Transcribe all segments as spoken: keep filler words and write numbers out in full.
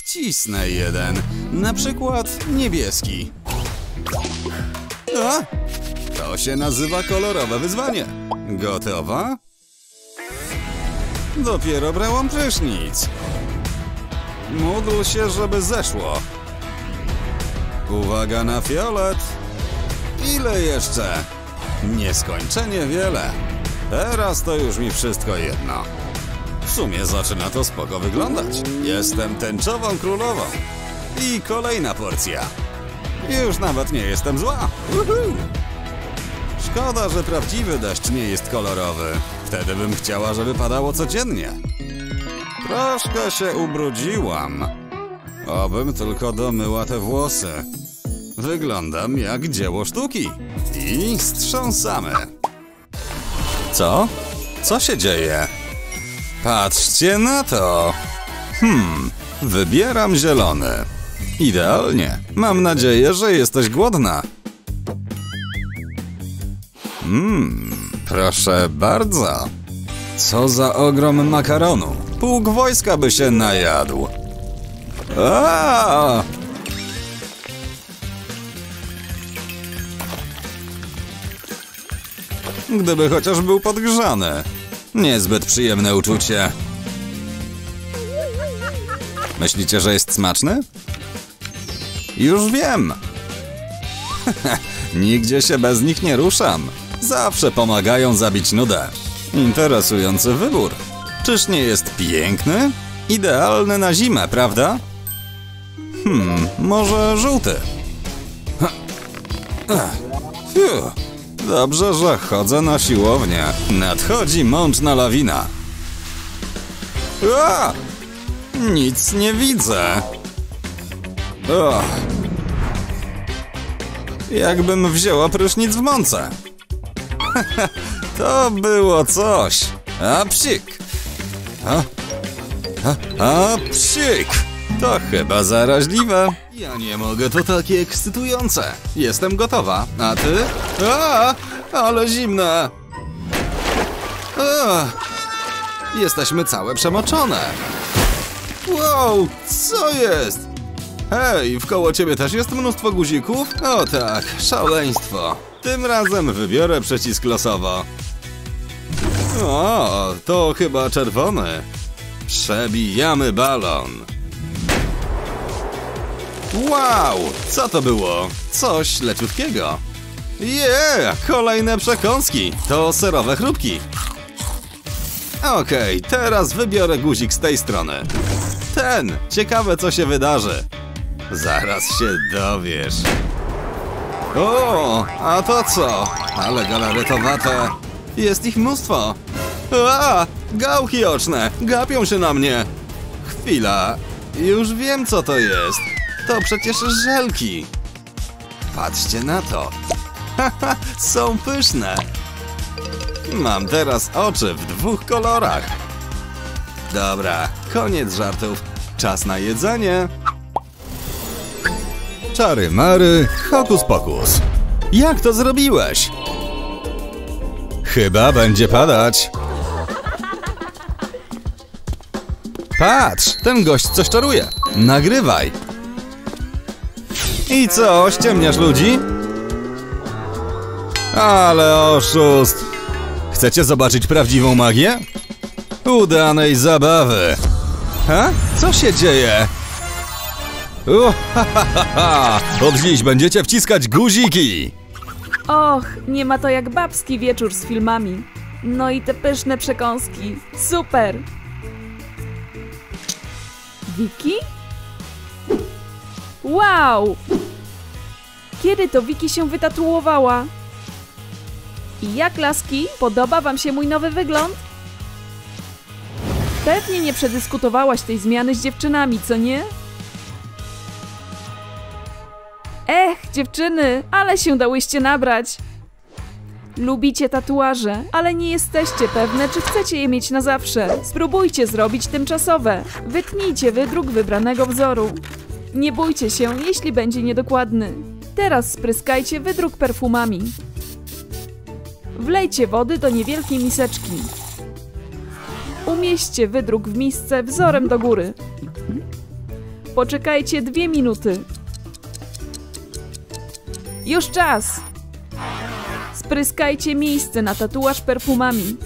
wcisnę jeden. Na przykład niebieski. A? To się nazywa kolorowe wyzwanie. Gotowa? Dopiero brałam prysznic. Módl się, żeby zeszło. Uwaga na fiolet. Ile jeszcze? Nieskończenie wiele. Teraz to już mi wszystko jedno. W sumie zaczyna to spoko wyglądać. Jestem tęczową królową. I kolejna porcja. Już nawet nie jestem zła. Uhu. Szkoda, że prawdziwy deszcz nie jest kolorowy. Wtedy bym chciała, żeby padało codziennie. Troszkę się ubrudziłam. Obym tylko domyła te włosy. Wyglądam jak dzieło sztuki. I strząsamy. Co? Co się dzieje? Patrzcie na to. Hmm, wybieram zielony. Idealnie. Mam nadzieję, że jesteś głodna. Mmm, proszę bardzo. Co za ogrom makaronu. Pułk wojska by się najadł. Aaaa! Gdyby chociaż był podgrzany. Niezbyt przyjemne uczucie. Myślicie, że jest smaczny? Już wiem. Nigdzie się bez nich nie ruszam. Zawsze pomagają zabić nudę. Interesujący wybór. Czyż nie jest piękny? Idealny na zimę, prawda? Hmm, może żółty. Fiu. Dobrze, że chodzę na siłownię. Nadchodzi mączna lawina. A! Nic nie widzę. O! Jakbym wzięła prysznic w mące. To było coś. A psik. A, a, a psik. To chyba zaraźliwe. Ja nie mogę, to takie ekscytujące. Jestem gotowa, a ty? A, ale zimne. A, jesteśmy całe przemoczone. Wow, co jest? Hej, wkoło ciebie też jest mnóstwo guzików? O tak, szaleństwo. Tym razem wybiorę przycisk losowo. O, to chyba czerwony. Przebijamy balon. Wow, co to było? Coś leciutkiego. Yeah, kolejne przekąski. To serowe chrupki. Okej, okay, teraz wybiorę guzik z tej strony. Ten, ciekawe co się wydarzy. Zaraz się dowiesz. O, a to co? Ale galaretowate. Jest ich mnóstwo. A, gałki oczne, gapią się na mnie. Chwila, już wiem co to jest. To przecież żelki. Patrzcie na to. Haha, są pyszne. Mam teraz oczy w dwóch kolorach. Dobra, koniec żartów. Czas na jedzenie. Czary mary, hokus pokus. Jak to zrobiłeś? Chyba będzie padać. Patrz, ten gość coś czaruje. Nagrywaj. I co, ściemniasz ludzi? Ale oszust. Chcecie zobaczyć prawdziwą magię? Udanej zabawy. Ha? Co się dzieje? Uh, ha, ha, ha, ha. Od dziś będziecie wciskać guziki. Och, nie ma to jak babski wieczór z filmami. No i te pyszne przekąski. Super! Wiki? Wow! Kiedy to Wiki się wytatuowała? I jak, laski? Podoba wam się mój nowy wygląd? Pewnie nie przedyskutowałaś tej zmiany z dziewczynami, co nie? Ech, dziewczyny, ale się dałyście nabrać. Lubicie tatuaże, ale nie jesteście pewne, czy chcecie je mieć na zawsze. Spróbujcie zrobić tymczasowe. Wytnijcie wydruk wybranego wzoru. Nie bójcie się, jeśli będzie niedokładny. Teraz spryskajcie wydruk perfumami. Wlejcie wody do niewielkiej miseczki. Umieśćcie wydruk w misce wzorem do góry. Poczekajcie dwie minuty. Już czas. Spryskajcie miejsce na tatuaż perfumami.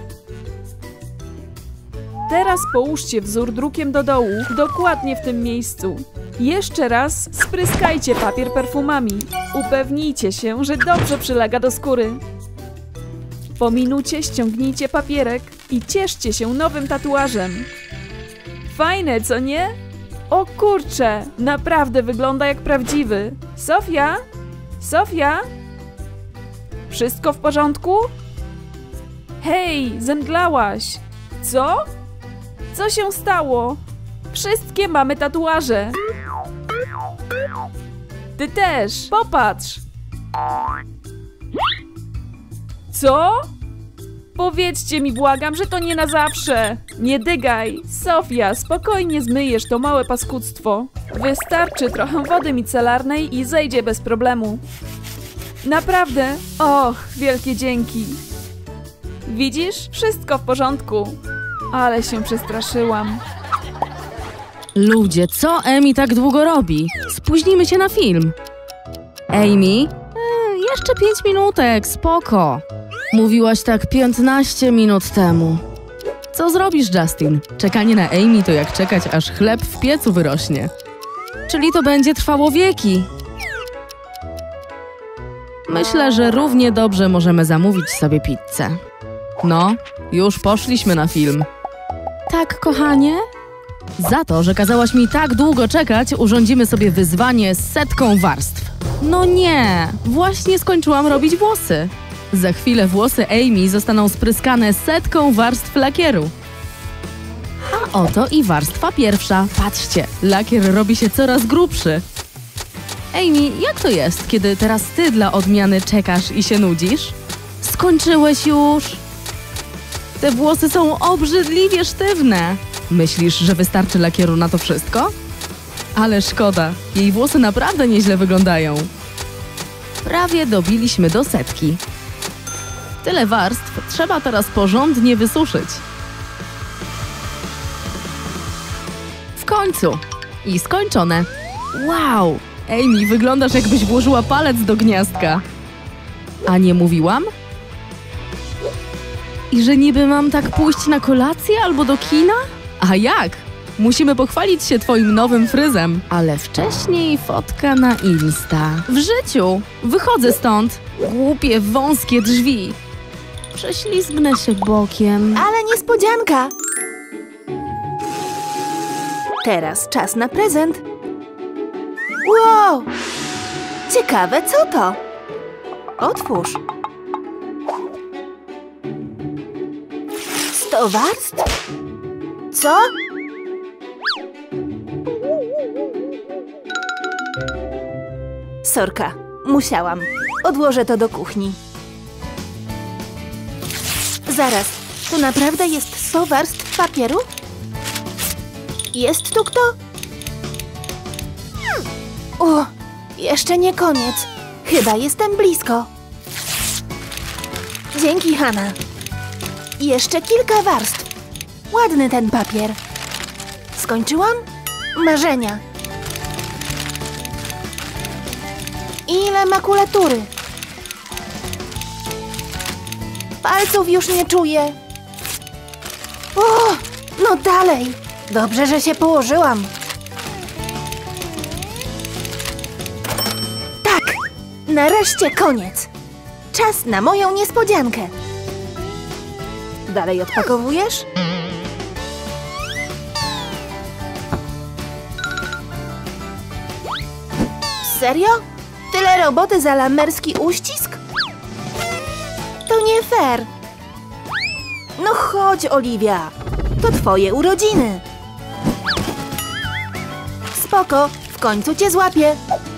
Teraz połóżcie wzór drukiem do dołu, dokładnie w tym miejscu. Jeszcze raz spryskajcie papier perfumami. Upewnijcie się, że dobrze przylega do skóry. Po minucie ściągnijcie papierek i cieszcie się nowym tatuażem. Fajne, co nie? O kurczę, naprawdę wygląda jak prawdziwy. Sofia? Sofia? Wszystko w porządku? Hej, zemdlałaś. Co? Co się stało? Wszystkie mamy tatuaże. Ty też, popatrz. Co? Powiedzcie mi, błagam, że to nie na zawsze. Nie dygaj. Sofia, spokojnie zmyjesz to małe paskudztwo. Wystarczy trochę wody micelarnej i zejdzie bez problemu. Naprawdę? Och, wielkie dzięki. Widzisz? Wszystko w porządku. Ale się przestraszyłam. Ludzie, co Amy tak długo robi? Spóźnimy się na film. Amy? E, jeszcze pięć minutek, spoko. Mówiłaś tak piętnaście minut temu. Co zrobisz, Justin? Czekanie na Amy to jak czekać, aż chleb w piecu wyrośnie. Czyli to będzie trwało wieki. Myślę, że równie dobrze możemy zamówić sobie pizzę. No, już poszliśmy na film. Tak, kochanie? Za to, że kazałaś mi tak długo czekać, urządzimy sobie wyzwanie z setką warstw. No nie, właśnie skończyłam robić włosy. Za chwilę włosy Amy zostaną spryskane setką warstw lakieru. A oto i warstwa pierwsza. Patrzcie, lakier robi się coraz grubszy. Amy, jak to jest, kiedy teraz ty dla odmiany czekasz i się nudzisz? Skończyłeś już? Te włosy są obrzydliwie sztywne. Myślisz, że wystarczy lakieru na to wszystko? Ale szkoda, jej włosy naprawdę nieźle wyglądają. Prawie dobiliśmy do setki. Tyle warstw trzeba teraz porządnie wysuszyć. W końcu! I skończone. Wow! Amy, wyglądasz, jakbyś włożyła palec do gniazdka. A nie mówiłam? I że niby mam tak pójść na kolację albo do kina? A jak? Musimy pochwalić się twoim nowym fryzem. Ale wcześniej fotka na Insta. W życiu! Wychodzę stąd. Głupie, wąskie drzwi. Prześlizgnę się bokiem. Ale niespodzianka! Teraz czas na prezent. Wow! Ciekawe, co to? Otwórz. Sto warstw? Co? Sorka, musiałam. Odłożę to do kuchni. Zaraz, to naprawdę jest sto warstw papieru? Jest tu kto? O, jeszcze nie koniec. Chyba jestem blisko. Dzięki, Hana. Jeszcze kilka warstw. Ładny ten papier. Skończyłam? Marzenia. Ile makulatury. Palców już nie czuję. O, no dalej. Dobrze, że się położyłam. Tak, nareszcie koniec. Czas na moją niespodziankę. Dalej odpakowujesz? Serio? Tyle roboty za lamerski uścisk? To nie fair. No chodź, Oliwia. To twoje urodziny. Spoko, w końcu cię złapię.